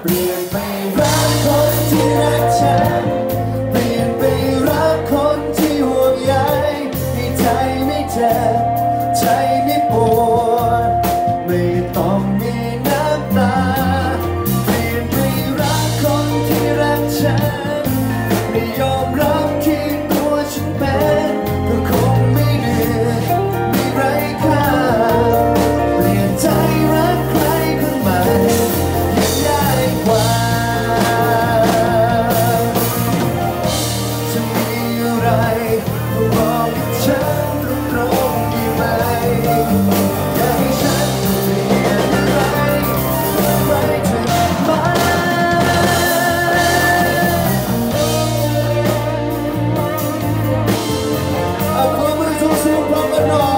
ลี่ยนไปรักคนที่รักฉันเปลี่ยนไปรักคนที่ห่วงใยให้ใจไม่เจ็บใจไม่ปวดไม่ต้องมีน้ำตาเปลี่ยนไปรักคนที่รักฉันไม่ยอมรับที่ตัวฉันเป็นก็คงไม่เหนื่อยไม่ไร้ค่าเปลี่ยนใจรักใครคนใหม่ยังง่ายกว่าจะมีอะไรบอกกับฉันตรงๆดีไหมอยากให้ฉันเปลี่ยนอะไรไว้เธอมาเอาความมือสูงๆพร้อมกันหน่อย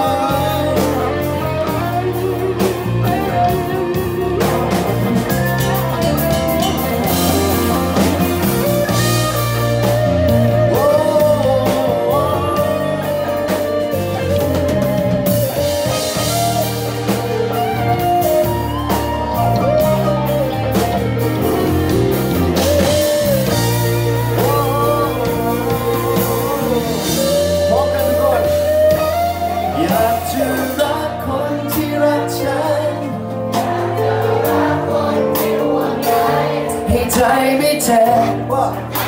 อยากจะรักคนที่รักฉันให้ใจไม่เจ็บ